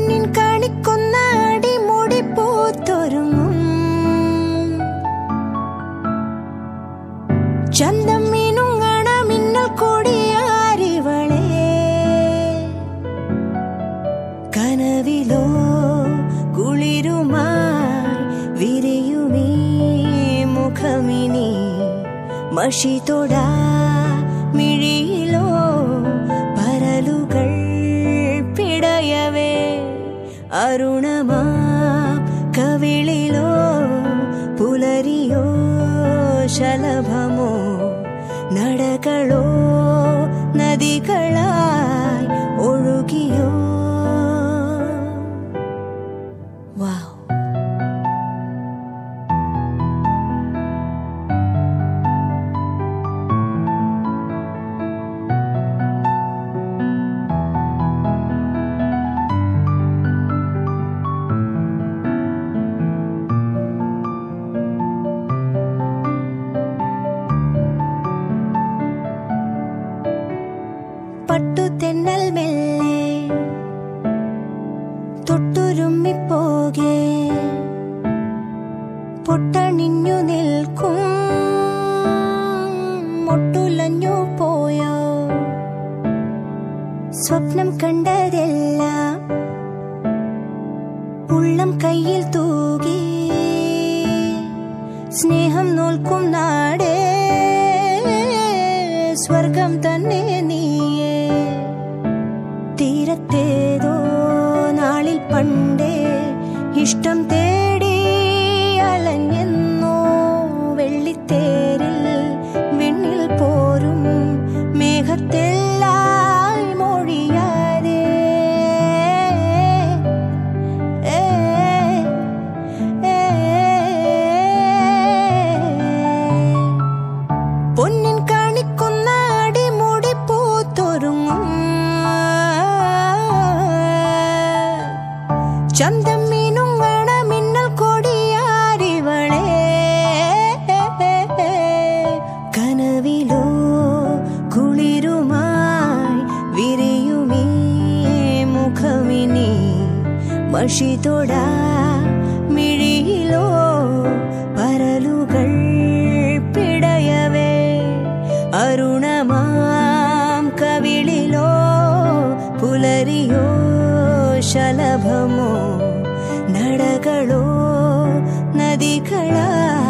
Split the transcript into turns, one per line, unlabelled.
പൊന്നിൻ കാണിക്കുന്ന അടിമുടി പൂത്തൊരുങ്ങും ചന്തം മീനുങ്ങണ മിന്നൽ കൊടിയാരിവളെ കനവിലോ കുളിരുമായി വിരിയുമീ മുഖമിനി മഷിതൊടാ മിഴിയിലോ പരലുകൾ പിടയവേ അരുണമാ കവിളിലോ പുലരിയോ ശലഭമോ നടകളോ നദികളായി ഒഴുകിയോ വാവ് പട്ടുതെന്നൽ മെല്ലെ തൊട്ടുരുമ്മിപ്പോകെ പൊട്ടണിഞ്ഞു നിൽക്കും മൊട്ടുലഞ്ഞു പോയോ സ്വപ്നം കണ്ടതെല്ലാം ഉള്ളം കയ്യിൽ തൂകി സ്നേഹം നോൽക്കും നാടേ സ്വർഗം തന്നെ നീയേ തീരത്തേതോ നാളിൽ പണ്ടേ ഇഷ്ടം തേടി അലഞ്ഞെന്നോ വെള്ളിത്തേരിൽ വിണ്ണിൽ പോരും മേഘത്തെല്ലാം മൊഴിയാതെ പൊന്നിൻ കാണിക്കുന്ന അടിമുടി പൂത്തൊരുങ്ങും ചന്തം മീനുങ്ങണ മിന്നൽ കൊടിയാരിവളെ കനവിലോ കുളിരുമായി വിരിയുമീ മുഖമിനി മഷിതൊടാ മിഴിയിലോ പരലുകൾ പിടയവേ അരുണമാം കവിളിലോ പുലരിയോ ശലഭമോ നടകളോ നദികളാ